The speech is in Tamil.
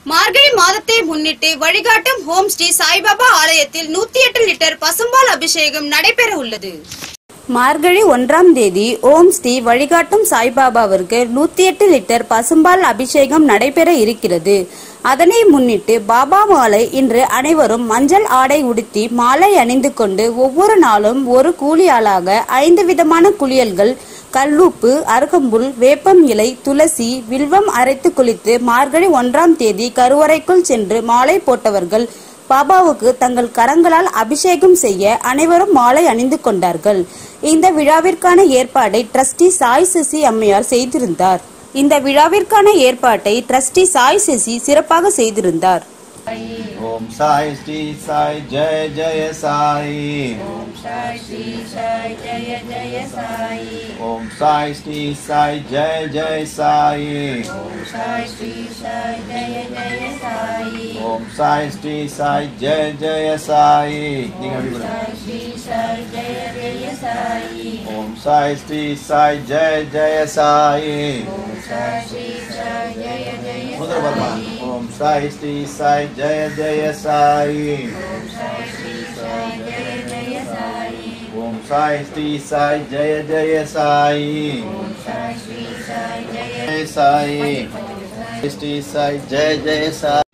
மார்கழி மாதத்தை முன்னிட்டு வழிகாட்டும் ஓம் ஸ்ரீ சாய்பாபா ஆலயத்தில் 108 லிட்டர் பசும்பால் அபிஷேகம் நடைபெற உள்ளது. மார்கழி 1ஆம் தேதி ஓம் ஸ்ரீ வழிகாட்டும் சாய்பாபாவிற்கு 108 லிட்டர் பசும்பால் அபிஷேகம் நடைபெற இருக்கிறது. அதனை முன்னிட்டு பாபா மாலை இன்று அனைவரும் மஞ்சள் ஆடை உடுத்தி மாலை அணிந்து கொண்டு ஒவ்வொரு நாளும் ஒரு கூலியாளாக 5 விதமான குளியல்கள், கல்லுப்பு, அருகம்புல், வேப்பம் இலை, துளசி, வில்வம் அரைத்து குளித்து மார்கழி 1ஆம் தேதி கருவறைக்குள் சென்று மாலை போட்டவர்கள் பாபாவுக்கு தங்கள் கரங்களால் அபிஷேகம் செய்ய அனைவரும் மாலை அணிந்து கொண்டார்கள். இந்த விழாவிற்கான ஏற்பாடை ட்ரஸ்டி சாய் சசி அம்மையார் செய்திருந்தார். இந்த விழாவிற்கான ஏற்பாட்டை ட்ரஸ்டி சாய் சசி சிறப்பாக செய்திருந்தார். ஓம் சாய் ஸ்ரீ சாய் ஜெய ஜெய சாய். ஓம் சாய் ஸ்ரீ சாய் ஜெய ஜெய சாய். ஓம் சாய் ஸ்ரீ சாய் ஜெய ஜெய சாய். ஓம் சாய் ஸ்ரீ சாய் ஜெய ஜெய சாய். ஓம் சாய் ஸ்ரீ சாய் ஜெய ஜெய சாய். நீங்க அப்படி சாய் ஸ்ரீ சாய் ஜெய ஜெய சாய். ஓம் சாய் ஸ்ரீ சாய் ஜெய ஜெய சாய். ஓம் சாய் ஸ்ரீ சாய் ஜெய ஜெய முதல் பர்மா. ஓம் சாய் ஸ்ரீ சாய் ஜெய ஜெய சாய். ஓம் சாய் ஸ்ரீ சாய் ஜெய ஜெய சாய். ஓம் சாய் ஸ்ரீ சாய் ஜெய ஜெய சாய். ஓம் சாய் ஸ்ரீ சாய் ஜெய ஜெய சாய். ஸ்ரீ சாய் ஜெய ஜெய சாய்.